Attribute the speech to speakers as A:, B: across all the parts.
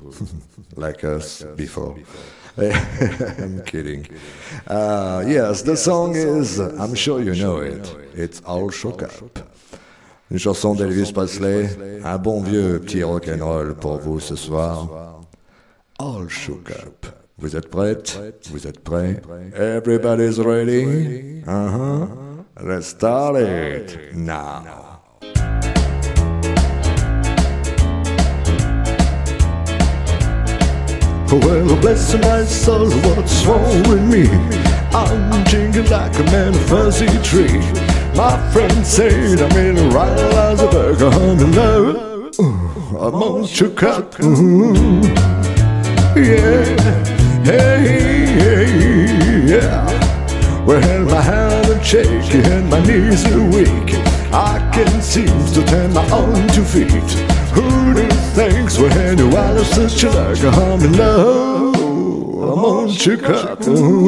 A: like us before. I'm kidding. Yes, the song is, I'm sure you know it, it's All Shook Up. Une chanson d'Elvis Presley, un bon vieux petit rock'n'roll pour vous ce soir. All Shook Up. Vous êtes prêtes? Vous êtes prêts? Everybody's ready? Let's start it now. Well, bless my soul, what's wrong with me? I'm jingling like a man a fuzzy tree. My friends say I'm in right as a burger, I'm in love. I'm all shook up. Yeah, hey, yeah. Well, my hands are shaky and my knees are weak. I can't seem to turn my own 2 feet. Who do thanks when you are such a like I'm in love? I'm all shook up.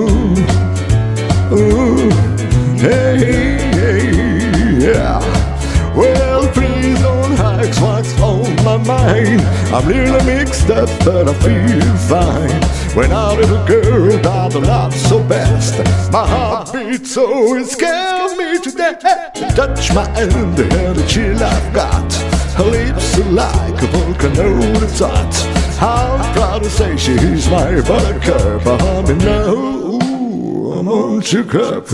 A: Hey, yeah. Well, please don't ask what's on my mind. I'm a little mixed up, but I feel fine. When our little girl died, the not so best. My heart beats so it scares me to death. Touch my hand, the chill I've got. Her lips are like a volcano that's hot. I'm proud to say she's my buttercup. I'm in love, I'm all shook up.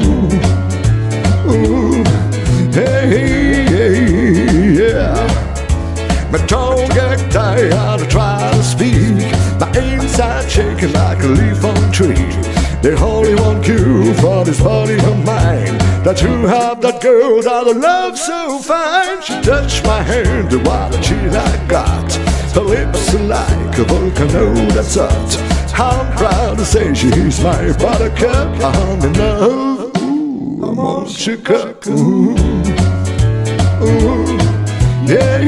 A: Hey, yeah. My tongue get tired of trying to speak. My inside shaking like a leaf on a tree. The only one cure for this body of mine, that you have that girl that I love so fine. She touched my hand, the water she I got. Her lips are like a volcano that's hot. I'm proud to say she's my buttercup. I'm in love, I'm all shook up. Yeah,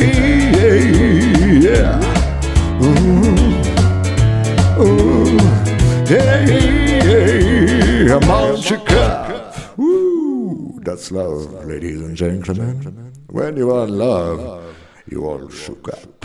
A: yeah. Yeah, I'm all shook up. Woo, that's love, ladies and gentlemen. When you are in love, you all shook up.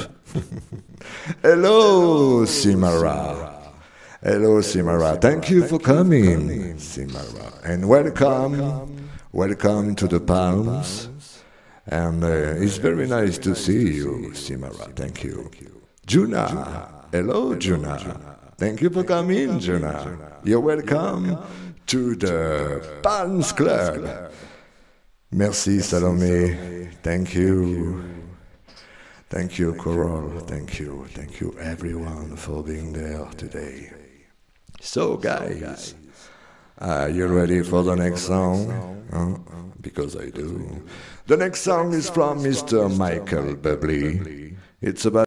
A: Hello, Simara. Hello, Simara. Thank you for coming, Simara. And welcome to the Palms. And it's very nice to see you, Simara. Thank you. Juna. Hello, Juna. Thank you for coming, Juna. You're welcome to the Palms Club. Merci, Salome. Thank you. Thank you, Coral. Thank you, everyone, for being there today. So, guys, are you ready for the next song? Because I do. The next song is from Mr. Michael Bublé. It's about